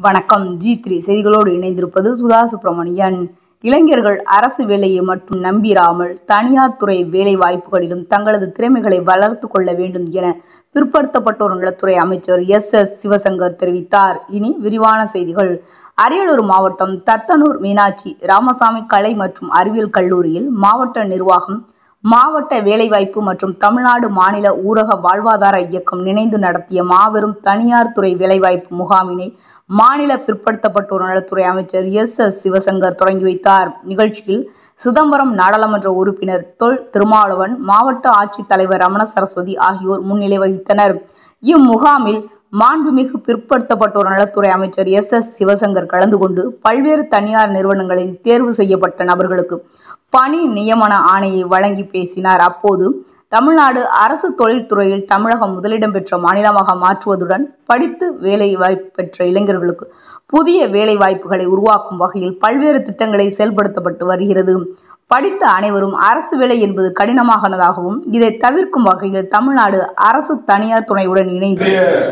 வணக்கம். G3 செய்திகளோடு இணைந்திருப்பது சுதா சுப்பிரமணியன். இளைஞர்கள் அரசு வேலையை மட்டும் நம்பிராமல் தனியார் துறை வேலை வாய்ப்புகளிலும் தங்களது திறமைகளை வளர்த்து கொள்ள வேண்டும் என பிற்படுத்தப்பட்டோர் நலத்துறை அமைச்சர் எஸ். சிவசங்கர் தெரிவித்தார். இனி விரிவான செய்திகள். அரியலூர் மாவட்டம் தத்தனூர் மீனாட்சி ராமசாமி கலை மற்றும் அறிவியல் கல்லூரியில் மாவட்ட நிர்வாகம், மாவட்ட வேலைவாய்ப்பு மற்றும் தமிழ்நாடு மாநில ஊரக வாழ்வாதார இயக்கம் இணைந்து நடத்திய மாபெரும் தனியார் துறை வேலைவாய்ப்பு முகாமினை மாநில பிற்படுத்தப்பட்டோர் நலத்துறை அமைச்சர் எஸ். சிவசங்கர் தொடங்கி வைத்தார். நிகழ்ச்சியில் சிதம்பரம் நாடாளுமன்ற உறுப்பினர் தொல் திருமாவளவன், மாவட்ட ஆட்சித்தலைவர் ரமண சரஸ்வதி ஆகியோர் முன்னிலை வகித்தனர். இம்முகாமில் மாண்புமிகு பிற்படுத்தப்பட்டோர் நலத்துறை அமைச்சர் எஸ். சிவசங்கர் கலந்து கொண்டு பல்வேறு தனியார் நிறுவனங்களில் தேர்வு செய்யப்பட்ட நபர்களுக்கு பணி நியமன ஆணையை வழங்கி பேசினார். அப்போது தமிழ்நாடு அரசு தொழில்துறையில் தமிழகம் முதலிடம் பெற்ற மாநிலமாக மாற்றுவதுடன் படித்து வேலை வாய்ப்பு பெற்ற இளைஞர்களுக்கு புதிய வேலை வாய்ப்புகளை உருவாக்கும் வகையில் பல்வேறு திட்டங்களை செயல்படுத்தப்பட்டு வருகிறது. படித்த அனைவரும் அரசு வேலை என்பது கடினமானதாகவும் இதை தவிர்க்கும் வகையில் தமிழ்நாடு அரசு தனியார் துணையுடன் இணைந்து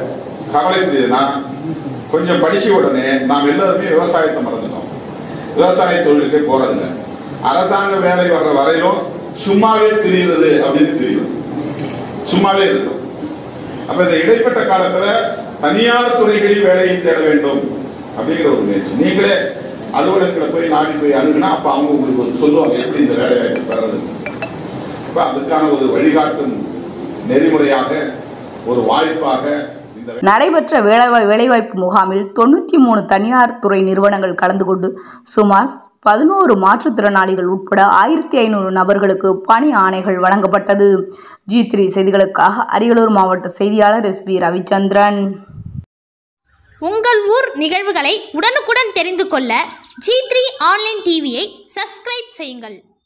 கொஞ்சம் படிச்ச உடனே நாம் எல்லாருமே விவசாயத்தை மறந்துட்டோம். விவசாய தொழிலுக்கு போறதில்லை. அரசாங்க வேலை வர்ற வரையிலும் சும்மாவே தெரியுது அப்படின்னு தெரியும், சும்மாவே இருக்கும். அப்ப இந்த இடைப்பட்ட காலத்துல தனியார் துறைகளில் வேலையை தேட வேண்டும் அப்படிங்கிற ஒரு முயற்சி. நீங்களே அலுவலகங்களை போய் நாடி போய் அணுகுனா அப்ப அவங்க உங்களுக்கு சொல்லுவாங்க எப்படி இந்த வேலை வாய்ப்பு பெறது. அப்ப அதுக்கான ஒரு வழிகாட்டும் நெறிமுறையாக ஒரு வாய்ப்பாக நடைபெற்ற வேலைவாய்ப்பு முகாமில் 93 தனியார் துறை நிறுவனங்கள் கலந்து கொண்டு சுமார் 11 மாற்றுத்திறனாளிகள் உட்பட 1500 நபர்களுக்கு பணி ஆணைகள் வழங்கப்பட்டது. G3 செய்திகளுக்காக அரியலூர் மாவட்ட செய்தியாளர் SP ரவிச்சந்திரன். உங்கள் ஊர் நிகழ்வுகளை உடனுக்குடன் தெரிந்து கொள்ள G3 ஆன்லைன் டிவியை சப்ஸ்கிரைப் செய்யுங்கள்.